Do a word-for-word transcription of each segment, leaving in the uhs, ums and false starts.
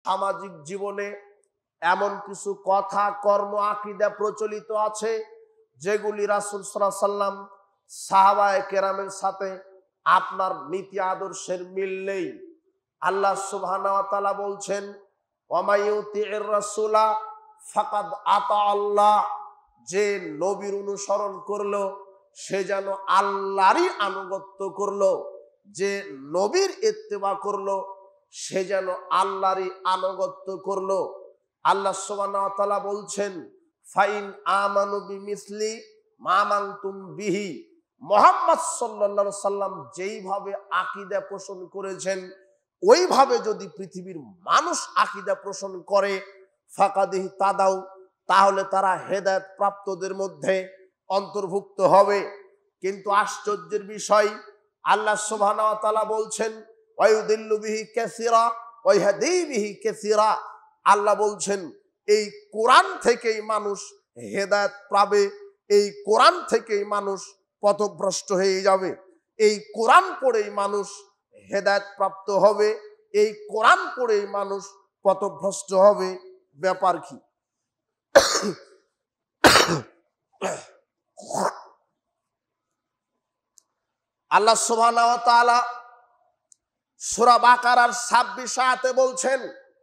সামাজিক জীবনে এমন কিছু কথা, কর্ম, আকীদা প্রচলিত আছে যেগুলি রাসূল সাল্লাল্লাহু আলাইহি সাল্লাম সাহাবায়ে কেরামের সাথে আপনার নীতি আদর্শের মিল নেই। আল্লাহ সুবহানাহু ওয়া তাআলা বলছেন, ওয়া মাইয়ুতি'ir রাসূলা ফাকাদ আতা আল্লাহ, যে নবীর অনুসরণ করলো সে যেন আল্লাহরই আনুগত্য করলো, যে নবীর ইত্তেবা করলো সে যেন আল্লাহরই আনুগত্য করলো। আল্লাহ সুবহানাহু ওয়া তাআলা বলছেন, ফাইন আমানু বিমিসলি মা আমানতুম বিহি, মুহাম্মদ সাল্লাল্লাহু আলাইহি সাল্লাম যেইভাবে আকীদা পোষণ করেছেন ওইভাবে যদি পৃথিবীর মানুষ আকীদা পোষণ করে, ফাকাদিহ তাদাউ, তাহলে তারা হেদায়েত প্রাপ্তদের মধ্যে অন্তর্ভুক্ত হবে। কিন্তু আশ্চর্যের বিষয়, আল্লাহ সুবহানাহু ওয়া তাআলা বলছেন, ওয়ায়ুদিল্লু বিহি কাসীরা ওয়া ইয়াহদি বিহি কাসীরা, আল্লাহ বলছেন এই কোরআন থেকেই মানুষ হেদায়েত পাবে, এই কোরআন থেকেই মানুষ পথভ্রষ্ট হয়ে যাবে, এই কোরআন পড়েই মানুষ হেদায়েত প্রাপ্ত হবে, এই কোরআন পড়েই মানুষ পথভ্রষ্ট হবে। ব্যাপার কি? আল্লাহ সুবহানাহু ওয়া তাআলা সূরা বাকারার ছাব্বিশ আয়াতে বলছেন,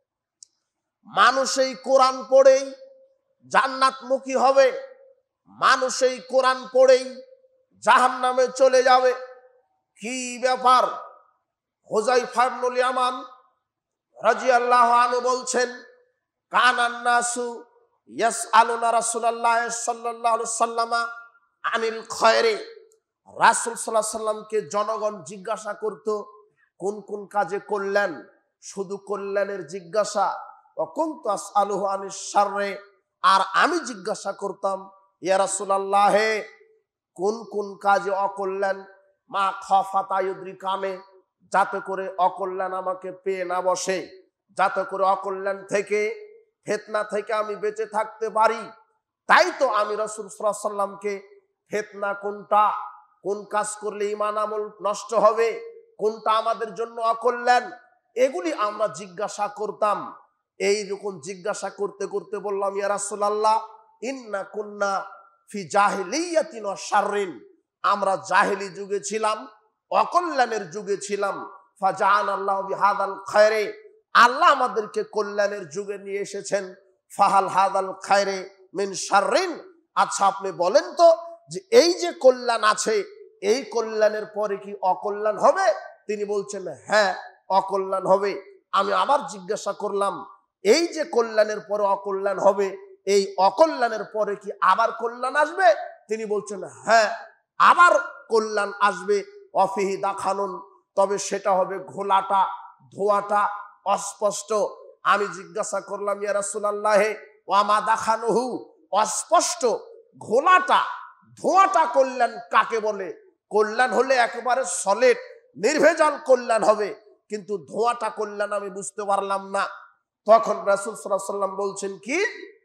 মানুষ এই কোরআন পড়েই জান্নাতমুখী হবে, মানুষ এই কোরআন পড়েই জাহান্নামে চলে যাবে। কি ব্যাপার? হুযায়ফা ইবনুল ইয়ামান রাদিয়াল্লাহু আনহু বলছেন, কানান নাসু ইয়াসআলুনা রাসূলুল্লাহ সাল্লাল্লাহু আলাইহি ওয়াসাল্লাম আনিল খায়রি, রাসূল সাল্লাল্লাহু আলাইহি ওয়াসাল্লামকে জনগণ জিজ্ঞাসা করত কোন কোন কাজে কল্যাণ, শুধু কল্যাণের জিজ্ঞাসা। ওয়া কুনতু আসআলুহু আনিশ শাররি, আর আমি জিজ্ঞাসা করতাম ইয়া রাসূলুল্লাহ কোন কোন কাজে অকল্যাণ, মা খাফাতা ইউদ্রিকানে, যাতে করে অকল্যাণ আমাকে পেয়ে না বসে, যাতে করে অকল্যাণ থেকে, ফিতনা থেকে আমি বেঁচে থাকতে পারি। তাই তো আমি রাসূল সাল্লাল্লাহু আলাইহি ওয়াসাল্লামকে ফিতনা কোনটা, কোন কাজ করলে ঈমান আমল নষ্ট হবে, কোনটা আমাদের জন্য অকল্যাণ, এগুলি আমরা জিজ্ঞাসা করতাম। এই রকম জিজ্ঞাসা করতে করতে বললাম, ইয়া রাসূলুল্লাহ ইন্না কুন্না ফি জাহিলিয়াতিন ওয়া শাররিন, আমরা জাহেলি যুগে ছিলাম, অকল্যাণের যুগে ছিলাম। ফাজাআনাল্লাহু বিহাদাল খায়রে, আল্লাহ আমাদেরকে কল্যাণের যুগে নিয়ে এসেছেন। ফাহাল হাদাল খায়রে মিন শাররিন, আচ্ছা আপনি বলেন তো যে এই যে কল্যাণ আছে, এই কল্যাণের পরে কি অকল্যাণ হবে? তিনি বলছেন হ্যাঁ, অকল্যাণ হবে। আমি আবার জিজ্ঞাসা করলাম, এই যে কল্যাণের পরে অকল্যাণ হবে, এই অকল্যাণের পরে কি আবার কল্যাণ আসবে? তিনি বলছেন হ্যাঁ, আবার কল্যাণ আসবে। অফিহি দাখানুন, তবে সেটা হবে ঘোলাটা, ধোঁয়াটা, অস্পষ্ট। আমি জিজ্ঞাসা করলাম, ইয়া রাসূলুল্লাহ ওয়া মা দাখানুহু, অস্পষ্ট ঘোলাটা, ধোঁয়াটা কল্যাণ কাকে বলে? কল্যাণ হলে একেবারে সলিড নির্ভেজাল কল্যাণ হবে, কিন্তু ধোঁয়াটা কল্যাণ আমি বুঝতে পারলাম না। তখন রাসূল সাল্লাল্লাহু আলাইহি ওয়াসাল্লাম বলছেন কি,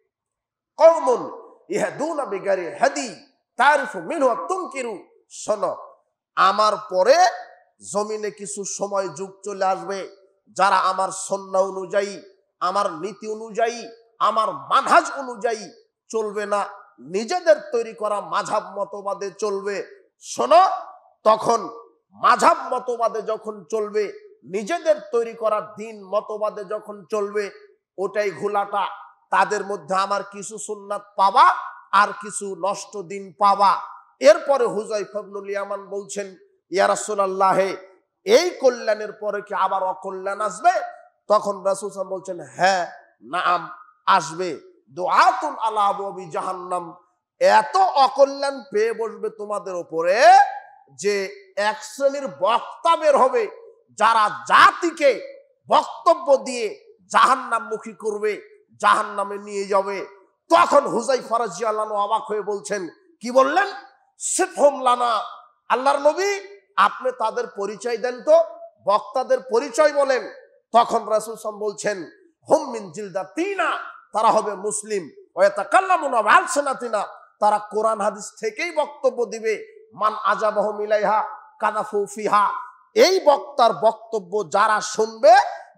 কওমুন ইয়াহদুনা বিগাইরি হাদি তারিফু মিনহু তুনকিরু, শোনো আমার পরে জমিনে কিছু সময় যুগ চলে আসবে যারা আমার সুন্নাহ অনুযায়ী, আমার নীতি অনুযায়ী, আমার মানহাজ অনুযায়ী চলবে না, নিজেদের তৈরি করা মাযহাব মতবাদে চলবে। শোনো, তখন মাযহাব মতবাদে যখন চলবে, নিজেদের তৈরি করা দিন মতবাদে যখন চলবে, ওটাই ঘোলাটা। তাদের মধ্যে আমার কিছু সুন্নাত পাবা আর কিছু নষ্ট দিন পাবা। এরপরে হুযায়ফা ইবনুল ইয়ামান বলছেন, ইয়া রাসূলুল্লাহ এই কল্যাণের পরে কি আবার অকল্যাণ আসবে? তখন রাসূল সাল্লাল্লাহু আলাইহি ওয়াসাল্লাম বলছেন হ্যাঁ, নাম আসবে। দুআতুন আলা আবওয়াবি জাহান্নাম, এত অকল্যাণ পেয়ে বসবে তোমাদের উপরে যে এক শ্রেণীর বক্তা বের হবে যারা জাতিকে বক্তব্য দিয়ে জাহান্নামমুখী করবে, জাহান্নামে নিয়ে যাবে। তখন হুযায়ফা রাদিয়াল্লাহু আনহু অবাক হয়ে বলছেন, কি বললেন? সিফহুম লানা, আল্লাহর নবী আপনি তাদের পরিচয় দেন তো, বক্তাদের পরিচয় বলেন। তখন রাসূল সাল্লাল্লাহু আলাইহি ওয়াসাল্লাম বলছেন, হুম মিন জিলদাতিনা, তারা হবে মুসলিম, ওয়া ইয়াতাকাল্লামুনা বিআলসিনাতিনা, তারা কোরআন হাদিস থেকেই বক্তব্য দিবে। মান আজাবাহুম ইলাইহা কানাফু ফিহা, এই বক্তার বক্তব্য যারা শুনবে,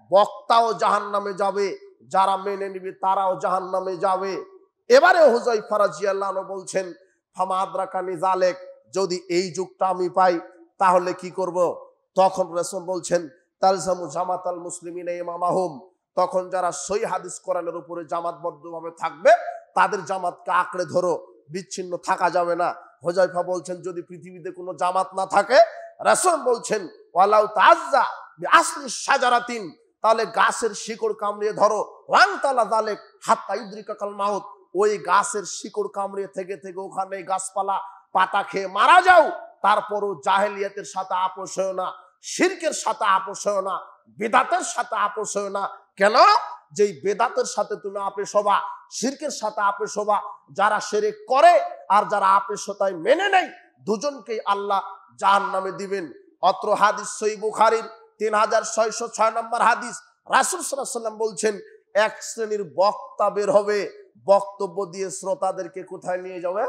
বক্তাও জাহান্নামে যাবে, যারা মেনে নিবে তারাও জাহান্নামে যাবে। এবারে হুযায়ফা রাদিয়াল্লাহু আনহু বলছেন, ফামা আদরাকানি যালিক, যদি এই যুগটা আমি পাই তাহলে কি করব? তখন রাসূল বলছেন, তালজামু জামাতাল মুসলিমিনা ইমামাহুম, তখন যারা সহিহ হাদিস কোরআনের উপরে জামাতবদ্ধভাবে থাকবে তাদের জামাতকে আঁকড়ে ধরো, বিচ্ছিন্ন থাকা যাবে না। হুযায়ফা বলছেন, যদি পৃথিবীতে কোনো জামাত না থাকে, রাসূল বলছেন ওয়ালাউ তাআজ্জা বিআসলি শাজারাতিন, তাহলে গাছের শিকড় কামড়িয়ে ধরো, ওয়ান তালা যালিক হাত্তা ইউদরিকাল মাউত, ওই গাছের শিকড় কামড়িয়ে থেকে থেকে ওখানে গাছপালা পাতা খেয়ে মারা যাও, তারপরও জাহেলিয়াতের সাথে আপোষ হয় না, শিরকের সাথে আপোষ হয় না, বিদআতের সাথে আপোষ হয় না। কেন? যেই বেদাতের সাথে তুমি আপোষ হবা, শিরকের সাথে আপোষ হবা, যারা শিরক করে আর যারা আপোষতায় মেনে নেয়, দুজনকেই আল্লাহ জাহান্নামে দিবেন। অত্র হাদিস সহিহ বুখারীর তিন হাজার ছয়শো ছয় নম্বর হাদিস। রাসূল সাল্লাল্লাহু আলাইহি ওয়াসাল্লাম বলছেন, এক শ্রেণীর বক্তা বের হবে, বক্তব্য দিয়ে শ্রোতাদেরকে কোথায় নিয়ে যাবে?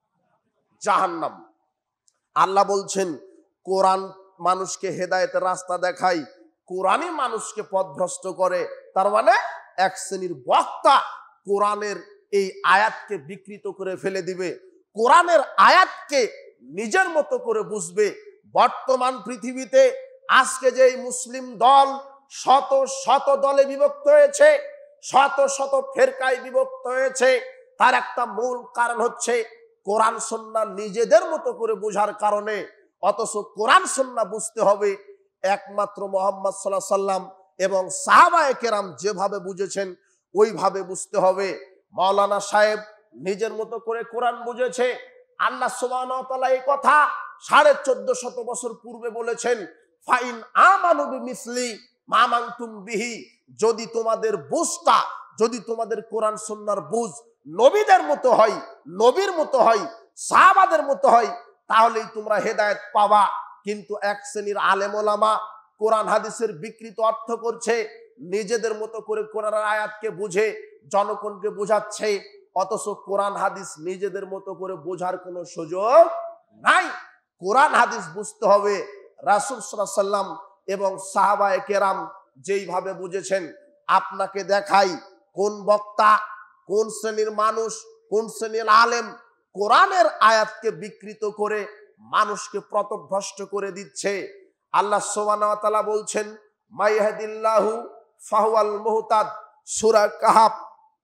জাহান্নাম। আল্লাহ বলছেন, কোরআন মানুষকে হেদায়েতের রাস্তা দেখায়, কোরআনই মানুষকে পথভ্রষ্ট করে। তার মানে এক শ্রেণীর বক্তা কোরআনের এই আয়াতকে বিকৃত করে ফেলে দিবে, কোরআনের আয়াতকে নিজের মতো করে বুঝবে। বর্তমান পৃথিবীতে আজকে যে মুসলিম দল শত শত দলে বিভক্ত হয়েছে, শত শত ফেরকায় বিভক্ত হয়েছে, তার একটা মূল কারণ হচ্ছে কোরআন সুন্নাহ নিজেদের মতো করে বোঝার কারণে। অথচ কোরআন সুন্নাহ বুঝতে হবে একমাত্র মুহাম্মদ সাল্লাল্লাহু আলাইহি সাল্লাম এবং সাহাবায়ে কেরাম যেভাবে বুঝেছেন ওইভাবে বুঝতে হবে। মাওলানা সাহেব নিজের মতো করে কোরআন বুঝেছে। আল্লাহ সুবহানাহু ওয়া তাআলা এই কথা সাড়ে চোদ্দ শত বছর পূর্বে বলেছেন, ফাইন আমানু বিমিসলি মা মানতুম বিহি, যদি তোমাদের বুঝটা, যদি তোমাদের কোরআন সুন্নাহর বুঝ নবীদের মতো হয়, নবীর মতো হয়, সাহাবাদের মতো হয়, তাহলেই তোমরা হেদায়েত পাবা। কিন্তু এক শ্রেণীর আলেম ওলামা কোরআন হাদিসের বিকৃত অর্থ করছে, নিজেদের মতো করে কোরআনের আয়াতকে বুঝে জনগণকে বোঝাচ্ছে, অথচ কোরআন হাদিস নিজেদের মতো করে বোঝার কোনো সুযোগ নাই। কোরআন হাদিস বুঝতে হবে রাসূল সাল্লাল্লাহু আলাইহি সাল্লাম এবং সাহাবায়ে কেরাম যেইভাবে বুঝেছেন। আপনাকে দেখাই কোন বক্তা, কোন শ্রেণীর মানুষ, কোন শ্রেণীর আলেম কোরআনের আয়াতকে বিকৃত করে মানুষকে পথভ্রষ্ট করে দিচ্ছে। আল্লাহ সুবহানাহু ওয়া তাআলা বলছেন, মাইয়াহদিল্লাহু ফাহুয়াল মুহতাদ, সূরা কাহাফ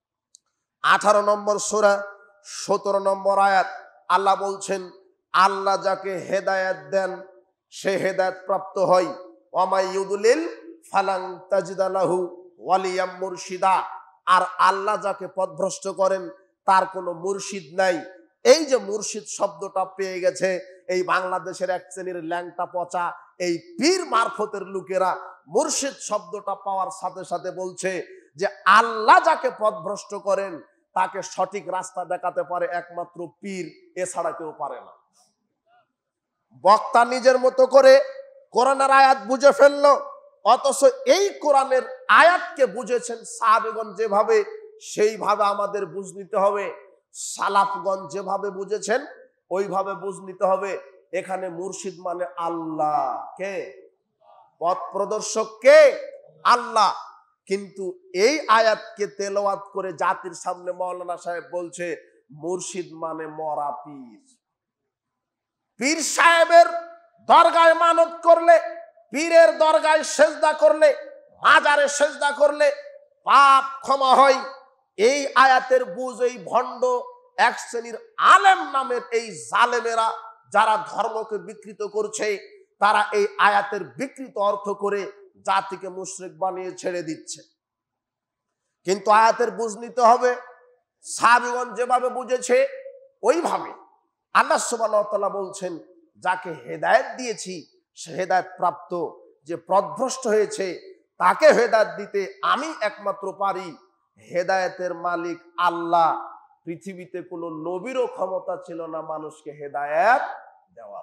আঠারো নম্বর সূরা সতেরো নম্বর আয়াত। আল্লাহ বলছেন, আল্লাহ যাকে হেদায়েত দেন সে হেদায়েত প্রাপ্ত হয়, ওয়া মাই ইউদলিল ফালান তাজিদা লাহু ওয়ালিয়াম মুরশিদা, আর আল্লাহ যাকে পথভ্রষ্ট করেন তার কোনো মুর্শিদ নাই। এই যে মুর্শিদ শব্দটা পেয়ে গেছে এই বাংলাদেশের এক শ্রেণীর ল্যাংটা পচা এই পীর মারফতের লোকেরা, মুর্শিদ শব্দটা পাওয়ার সাথে সাথে বলছে যে আল্লাহ যাকে পথভ্রষ্ট করেন তাকে সঠিক রাস্তা দেখাতে পারে একমাত্র পীর, এছাড়া কেউ পারে না। বক্তা নিজের মতো করে কোরআনের আয়াত বুঝে ফেললো, অথচ এই কোরআনের আয়াতকে বুঝেছেন সাহাবীগণ যেভাবে, সেইভাবে আমাদের বুঝ নিতে হবে। সালাফগণ যেভাবে বুঝেছেন ওইভাবে বুঝ নিতে হবে। এখানে মুর্শিদ মানে আল্লাহ, কে? পথ প্রদর্শক কে? আল্লাহ। কিন্তু এই আয়াতকে তেলাওয়াত করে জাতির সামনে মাওলানা সাহেব বলছে মুর্শিদ মানে মরা পীর। পীর সাহেবের দরগায় মানত করলে, পীরের দরগায় সেজদা করলে, মাজারে সেজদা করলে পাপ ক্ষমা হয়। এই আয়াতের বুঝ এই ভণ্ড এক শ্রেণীর আলেম নামের এই জালেমেরা যারা ধর্মকে বিকৃত করছে, তারা এই আয়াতের বিকৃত অর্থ করে জাতিকে মুশরিক বানিয়ে ছেড়ে দিচ্ছে। কিন্তু আয়াতের বুঝ নিতে হবে সাহাবীগণ যেভাবে বুঝেছে ওইভাবে। আল্লাহ সুবহানাহু ওয়া তাআলা বলছেন, যাকে হেদায়েত দিয়েছি সে হেদায়েত প্রাপ্ত, যে পথভ্রষ্ট হয়েছে তাকে হেদায়েত দিতে আমি একমাত্র পারি। হেদায়েতের মালিক আল্লাহ। পৃথিবীতে কোনো নবীরও ক্ষমতা ছিল না মানুষকে হেদায়েত দেওয়ার।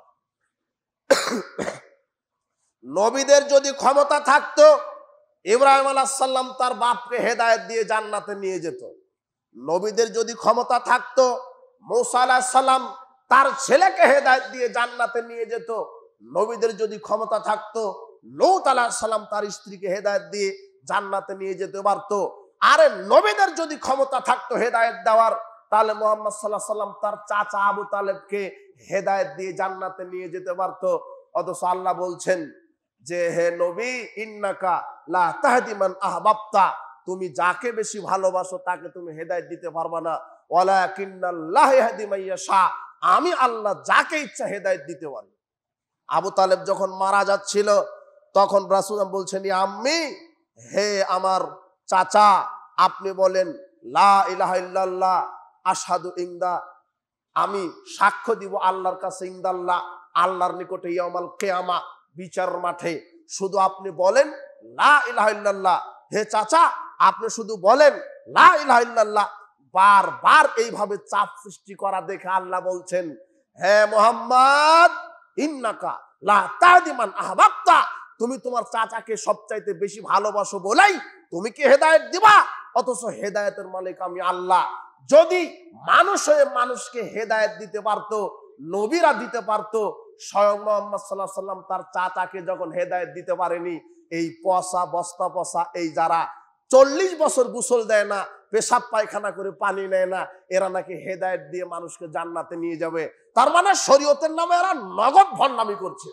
নবীদের যদি ক্ষমতা থাকতো, ইব্রাহিম আলাইহিস সালাম তার বাপকে হেদায়েত দিয়ে জান্নাতে নিয়ে যেত। নবীদের যদি ক্ষমতা থাকতো, মূসা আলাইহিস সালাম তার ছেলেকে হেদায়েত দিয়ে জান্নাতে নিয়ে যেত। নবীদের যদি ক্ষমতা থাকতো, লূত আলাইহিস সালাম তার স্ত্রীকে হেদায়েত দিয়ে জান্নাতে নিয়ে যেতে পারতো। আরে নবীদের যদি ক্ষমতা থাকতো হেদায়েত দেওয়ার, তাহলে মুহাম্মদ সাল্লাল্লাহু আলাইহি ওয়াসাল্লাম তার চাচা আবু তালেবকে হেদায়েত দিয়ে জান্নাতে নিয়ে যেতে পারতো। অথচ আল্লাহ বলছেন যে হে নবী, ইন্নাকা লা তাহদি মান আহবাবতা, তুমি যাকে বেশি ভালোবাসো তাকে তুমি হেদায়েত দিতে পারবা না। ওয়ালাকিন্নাল্লাহ ইয়াহদি মান ইয়াশা, আমি আল্লাহ যাকে ইচ্ছা হেদায়েত দিতে পারি। আবু তালেব যখন মারা যাচ্ছিল তখন রাসূল বলছেন, ইয়া আম্মি, হে আমার চাচা, আপনি বলেন লা ইলাহা ইল্লাল্লাহ আশহাদু ইনদা, আমি সাক্ষ্য দিব আল্লাহর কাছে, ইনদাল্লাহ, আল্লাহর নিকটে, ইয়াউমাল কিয়ামা, বিচার মাঠে, শুধু আপনি বলেন লা ইলাহা ইল্লাল্লাহ। হে চাচা, আপনি শুধু বলেন লা ইলাহা ইল্লাল্লাহ। বারবার এইভাবে চাপ সৃষ্টি করা দেখে আল্লাহ বলছেন, হে মুহাম্মদ, ইন্নাকা লা তাহদি মান আহবাবতা, তুমি তোমার চাচাকে সবচাইতে বেশি ভালোবাসো বলেই তুমি কি হেদায়েত দিবা? অথচ হেদায়েতের মালিক আমি আল্লাহ। যদি মানুষ হয়ে মানুষকে হেদায়েত দিতে পারতো, নবীরা দিতে পারতো, স্বয়ং মুহাম্মদ সাল্লাল্লাহু আলাইহি ওয়াসাল্লাম তার চাচাকে যখন হেদায়েত দিতে পারেনি, এই পচা বস্তা পচা এই যারা চল্লিশ বছর গোসল দেয় না, পেশাব পায়খানা করে পানি নেয় না, এরা নাকি হেদায়েত দিয়ে মানুষকে জান্নাতে নিয়ে যাবে। তার মানে শরীয়তের নামে এরা নগদ ভণ্ডামি করছে,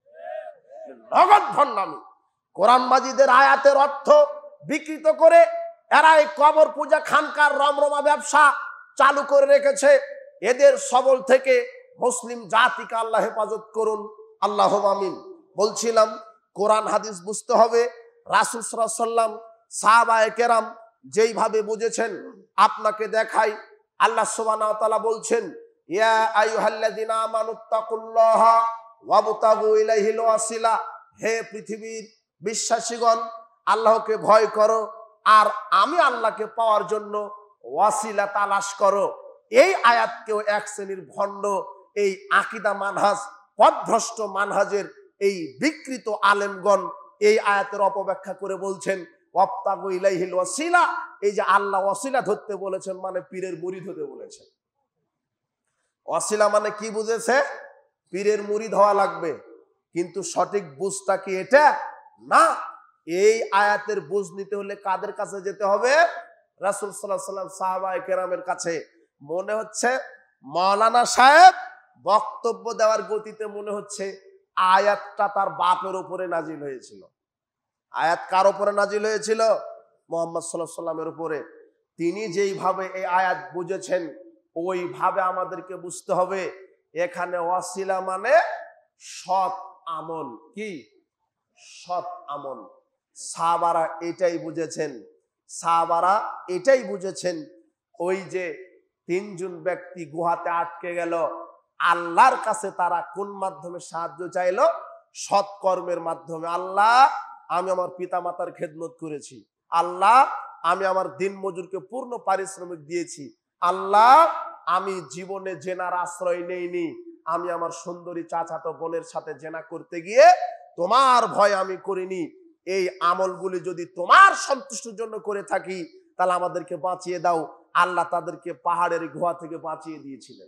নগদ ভণ্ডামি। কোরআন মাজিদের আয়াতের অর্থ বিকৃত করে এরা এই কবর পূজা, খানকার রমরমা ব্যবসা চালু করে রেখেছে। এদের সবল থেকে মুসলিম জাতিকে আল্লাহ হেফাজত করুন, আল্লাহুম্মা আমিন। বলছিলাম কোরআন হাদিস বুঝতে হবে। রাসূল সাল্লাল্লাহু আলাইহি ওয়াসাল্লাম, সাহাবায়ে কেরাম যেইভাবে বুঝেছেন আপনাকে দেখাই। আল্লাহ সুবহানাহু ওয়া তাআলা বলছেন, ইয়া আইয়ুহাল্লাযিনা আমানুত্তাকুল্লাহা ওয়াবতাগু ইলাইহিল ওয়াসিলা, হে পৃথিবীর বিশ্বাসীগণ, আল্লাহকে ভয় করো আর আমি আল্লাহকে পাওয়ার জন্য ওয়াসিলা তালাশ করো। এই আয়াতকেও এক শ্রেণীর ভণ্ড, এই আকীদা মানহাজ, পথভ্রষ্ট মানহাজের এই বিকৃত আলেমগণ এই আয়াতের অপব্যাখ্যা করে বলছেন ওয়াবতাগু ইলাইহিল ওয়াসিলা, এই যে আল্লাহ ওয়াসিলা ধরতে বলেছেন মানে পীরের মুরিদ হতে বলেছেন। ওয়াসিলা মানে কি বুঝেছে? পীরের মুরিদ হওয়া লাগবে, কিন্তু সঠিক বুঝটা কি এটা না। এই আয়াতের বুঝ নিতে হলে কাদের কাছে যেতে হবে? রাসূল সাল্লাল্লাহু আলাইহি ওয়াসাল্লাম, সাহাবায়ে কেরামের কাছে। মনে হচ্ছে মাওলানা সাহেব বক্তব্য দেওয়ার গতিতে মনে হচ্ছে আয়াতটা তার বাপের উপরে নাজিল হয়েছিল। আয়াত কার উপরে নাজিল হয়েছিল? মুহাম্মদ সাল্লাল্লাহু আলাইহি ওয়াসাল্লামের উপরে। তিনি যেইভাবে এই আয়াত বুঝেছেন ওইভাবে আমাদেরকে বুঝতে হবে। এখানে ওয়াসিলা মানে সৎ আমল। কি সৎ আমল? সাহাবারা এটাই বুঝেছেন, সাহাবারা এটাই বুঝেছেন। ওই যে তিনজন ব্যক্তি গুহাতে আটকে গেল, আল্লাহর কাছে তারা কোন মাধ্যমে সাহায্য চাইল? সৎ কর্মের মাধ্যমে। আল্লাহ, আমি আমার পিতা মাতার খেদমত করেছি। আল্লাহ, আমি আমার দিন মজুরকে পূর্ণ পারিশ্রমিক দিয়েছি। আল্লাহ, আমি জীবনে জেনার আশ্রয় নেইনি। আমি আমার সুন্দরী চাচাতো বোনের সাথে জেনা করতে গিয়ে তোমার ভয় আমি করিনি। এই আমলগুলি যদি তোমার সন্তুষ্টির জন্য করে থাকি তাহলে আমাদেরকে বাঁচিয়ে দাও। আল্লাহ তাদেরকে পাহাড়ের গুহা থেকে বাঁচিয়ে দিয়েছিলেন।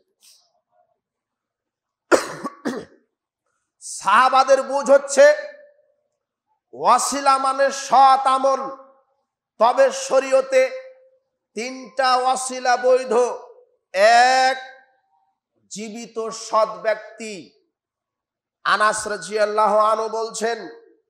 সাহাবাদের বুঝ হচ্ছে ওয়াসিলা মানে সৎ আমল। তবে শরীয়তে তিনটা ওয়াসিলা বৈধ। এক, জীবিত সৎ ব্যক্তি। আনাস রাদিয়াল্লাহু আনহু বলছেন,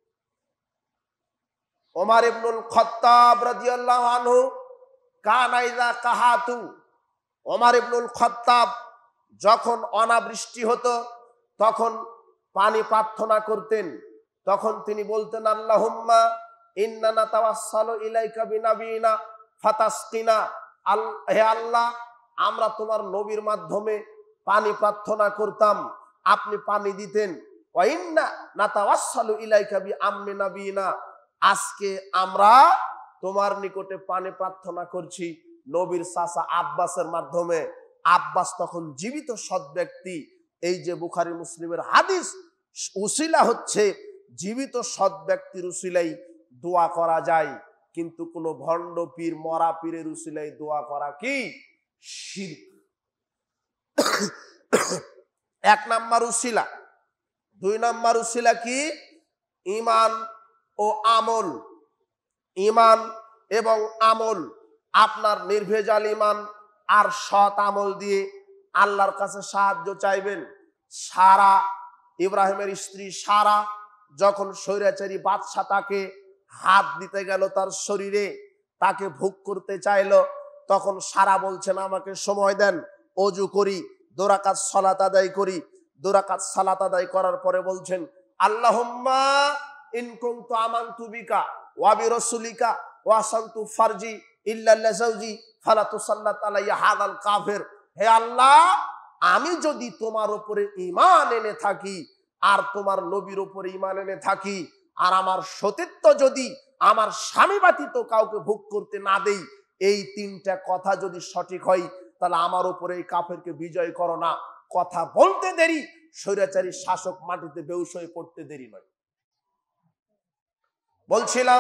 ওমর ইবনুল খাত্তাব রাদিয়াল্লাহু আনহু কানা ইযা কাহাতু, ওমর ইবনুল খাত্তাব যখন অনাবৃষ্টি হতো তখন পানি প্রার্থনা করতেন। তখন তিনি বলতেন, আল্লাহুম্মা ইন্না নাতাওয়াসসালু ইলাইকা বিনাবিনা ফাতাসকিনা, হে আল্লাহ, আমরা তোমার নবীর মাধ্যমে পানি প্রার্থনা করতাম, আপনি পানি দিতেন। ওয়া ইন্না নাতাওয়াসসালু ইলাইকা বিআম্মি নাবিনা, আজকে আমরা তোমার নিকটে পানি প্রার্থনা করছি নবীর চাচা আব্বাসের মাধ্যমে। আব্বাস তখন জীবিত সৎ ব্যক্তি। এই যে বুখারী মুসলিমের হাদিস, উসিলা হচ্ছে জীবিত সৎ ব্যক্তির উসিলাই দোয়া করা যায়, কিন্তু কোন ভণ্ড পীর, মরা পীরের উসিলাই দোয়া করা কি শিরক। এক নাম্বার উসিলা। দুই নাম্বার উসিলা কি? ঈমান ও আমল। ইমান এবং আমল, আপনার নির্ভেজাল ইমান আর সৎ আমল দিয়ে আল্লাহর কাছে সাহায্য চাইবেন। সারা, ইব্রাহিমের স্ত্রী সারা যখন স্বৈরাচারী বাদশা তাকে হাত দিতে গেল তার শরীরে, তাকে ভোগ করতে চাইল, তখন সারা বলছেন আমাকে সময় দেন, অজু করি, দুরাকাত সালাত আদায় করি। দুরাকাত সালাত আদায় করার পরে বলছেন আল্লাহুম্মা ইন কুনতু আমানতু বিকা ওয়া বিরাসূলিকা ওয়া আসানতু ফারজি ইল্লা লিজাওজি ফালা তুসাল্লাত আলাইয়া হাদাল কাফির। হে আল্লাহ, আমি যদি তোমার উপরে ঈমান এনে থাকি আর তোমার নবীর উপরে ঈমান এনে থাকি আর আমার সতীত্ব যদি আমার স্বামী ব্যতীত কাউকে ভোগ করতে না দেই, এই তিনটা কথা যদি সঠিক হয় তাহলে আমার উপরে এই কাফেরকে বিজয় করো না। কথা বলতে দেরি, স্বৈরাচারী শাসক মাটিতে বেহুশ হয়ে পড়তে দেরি নয়। বলছিলাম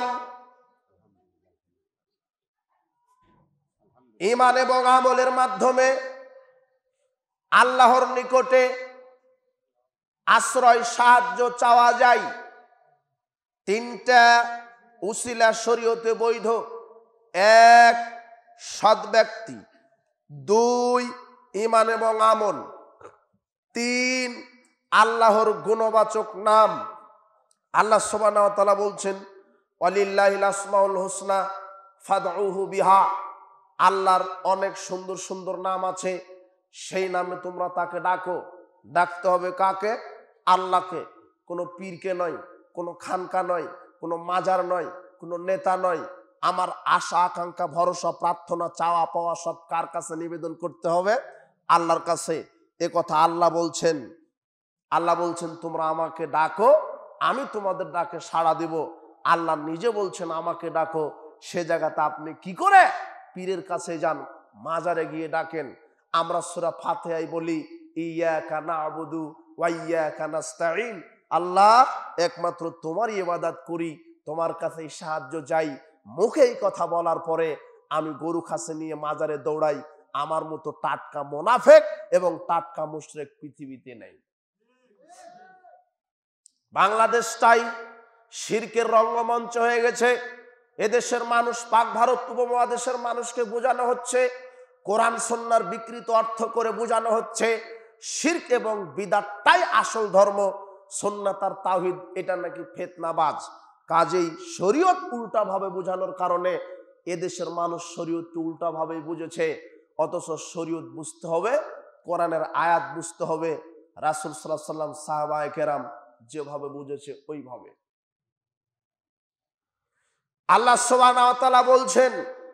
ঈমান এবং আমলের মাধ্যমে আল্লাহর নিকটে আশ্রয় সাহায্য চাওয়া যায়। তিনটা উসিলা শরীয়তে বৈধ। এক, সৎ ব্যক্তি। দুই, ঈমান এবং আমল। তিন, আল্লাহর গুণবাচক নাম। আল্লাহ সুবহানাহু ওয়া তাআলা বলছেন ওয়ালিল্লাহিল আসমাউল হুসনা ফাদউহু বিহা। আল্লাহর অনেক সুন্দর সুন্দর নাম আছে, সেই নামে তোমরা তাকে ডাকো। ডাকতে হবে কাকে? আল্লাহকে। কোনো পীরকে নয়, কোনো খানকা নয়, কোনো মাজার নয়, কোনো নেতা নয়। আমার আশা আকাঙ্ক্ষা ভরসা প্রার্থনা চাওয়া পাওয়া সব কার কাছে নিবেদন করতে হবে? আল্লাহর কাছে। এ কথা আল্লাহ বলছেন। আল্লাহ বলছেন তোমরা আমাকে ডাকো, আমি তোমাদের ডাকে সাড়া দেব। আল্লাহ নিজে বলছেন আমাকে ডাকো, সে জায়গাতে আপনি কি করে পীরের কাছে যান, মাজারে গিয়ে ডাকেন? আমরা সূরা ফাতিহায় বলি ইয়াকা না'বুদু ওয়া ইয়াকা নাস্তাঈন। আল্লাহ, একমাত্র তোমারই ইবাদত করি, তোমার কাছেই সাহায্য চাই। মুখে এই কথা বলার পরে আমি গরু খাসে নিয়ে মাজারে দৌড়াই, আমার মতো টাটকা মুনাফিক এবং টাটকা মুশরিক পৃথিবীতে নেই। বাংলাদেশটাই শিরকের রঙ্গমঞ্চ হয়ে গেছে। এদেশের মানুষ, পাক ভারত উপমহাদেশের মানুষকে বোঝানো হচ্ছে, কোরআন সুন্নাহর বিকৃত অর্থ করে বোঝানো হচ্ছে শিরক এবং বিদআতটাই আসল ধর্ম, সুন্নাত আর তাওহীদ এটা নাকি ফিতনাবাজ। কাজেই শরীয়ত উল্টা ভাবে বোঝানোর কারণে এদেশের মানুষ শরীয়তকে উল্টা ভাবে বুঝেছে। অথচ শরীয়ত বুঝতে হবে, কোরআনের আয়াত বুঝতে হবে, রাসূল সাল্লাল্লাহু আলাইহি ওয়াসাল্লাম সাহাবায়ে কেরাম যেভাবে বুঝেছে ওইভাবে। আল্লাহ সুবহানাহু ওয়া তাআলা বলছেন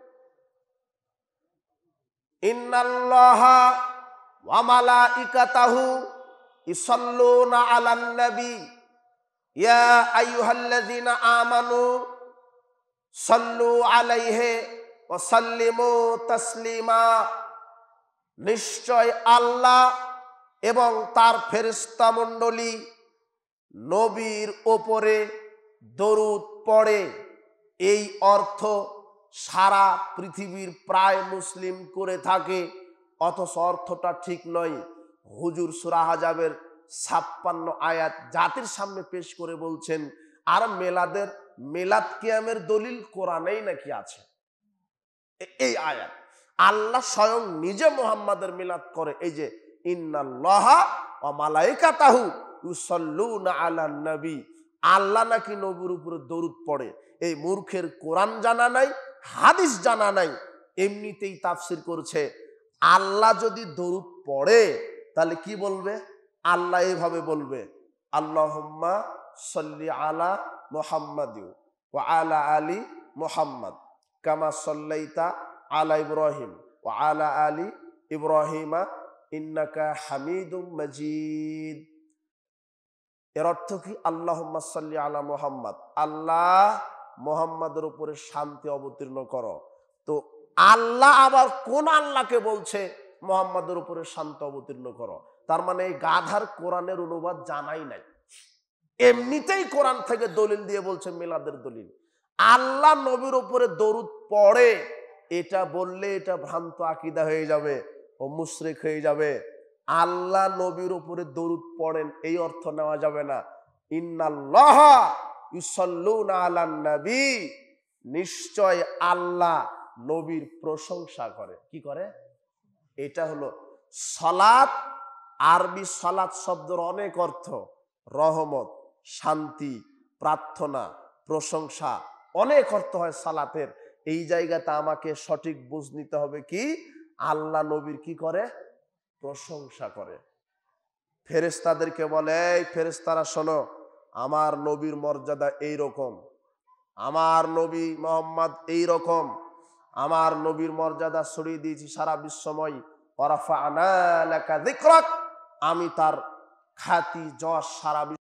ইন্নাল্লাহা ওয়া মালাইকাতাহু ইসাল্লুনা আলান নবী ইয়া আইয়ুহাল্লাযীনা আমানু সাল্লু আলাইহি ওয়া সাল্লিমু তাসলিমা। নিশ্চয় আল্লাহ এবং তার ফেরেশতা মণ্ডলী নবীর ওপরে দরুদ পড়ে। এই অর্থ সারা পৃথিবীর প্রায় মুসলিম করে থাকে, অথচ অর্থটা ঠিক নয়। হুজুর সূরা আহজাবের ছাপ্পান্ন আয়াত জাতির সামনে পেশ করে বলছেন, আর মেলাদের মেলাদ কিয়ামের দলিল কোরআনেই নাকি আছে। এই আয়াত আল্লাহ স্বয়ং নিজে মুহাম্মাদের মিলাদ করে। এই যে ইন্নাল্লাহা ওয়া মালাইকাতাহু ইউসাল্লুনা আলান নবী, আল্লাহ নাকি নবীর উপরে দরুদ পড়ে। এই মূর্খের কোরআন জানা নাই, হাদিস জানা নাই, এমনিতেই তাফসির করছে। আল্লাহ যদি দরুদ পড়ে তাহলে কি বলবে? আল্লাহ এইভাবে বলবে আল্লাহুম্মা সাল্লি আলা মুহাম্মাদ ওয়া আলা আলি মুহাম্মাদ কামা সাল্লাইতা আলা ইব্রাহিম ওয়া আলা আলি ইব্রাহিমা ইন্নাকা হামিদুম মাজিদ। এর অর্থ কি? আল্লাহুম্মা সাল্লি আলা মুহাম্মাদ, আল্লাহ মুহাম্মাদের উপরে শান্তি অবতীর্ণ করো। তো আল্লাহ আবার কোন আল্লাহকে বলছে মুহাম্মাদের উপরে শান্তি অবতীর্ণ করো? তার মানে এই গাধার কোরআনের অনুবাদ জানাই নাই, এমনিতেই কোরআন থেকে দলিল দিয়ে বলছে মিলাদের দলিল। আল্লাহ নবীর উপরে দরুদ পড়ে এটা বললে এটা ভ্রান্ত আকীদা হয়ে যাবে ও মুশরিক হয়ে যাবে। আল্লাহ নবীর উপরে দরুদ পড়েন এই অর্থ নেওয়া যাবে না। ইন্নাল্লাহা ইউসাল্লুনা আলান নবী, নিশ্চয় আল্লাহ নবীর প্রশংসা করে। কি করে? এটা হলো সালাত। আরবি সালাত শব্দের অনেক অর্থ, রহমত, শান্তি, প্রার্থনা, প্রশংসা, অনেক অর্থ হয় সালাতের। এই জায়গাতে আমাকে সঠিক বুঝ নিতে হবে কি আল্লাহ নবীর কি করে? প্রশংসা করে। ফেরেশতাদেরকে বলে, এই ফেরেশতারা শোনো, আমার নবীর মর্যাদা এই রকম, আমার নবী মোহাম্মদ এই রকম, আমার নবীর মর্যাদা ছড়িয়ে দিয়েছি সারা বিশ্বময়। ওয়ারাফা'না লাকা যিকরাক, আমি তার খ্যাতি যশ সারা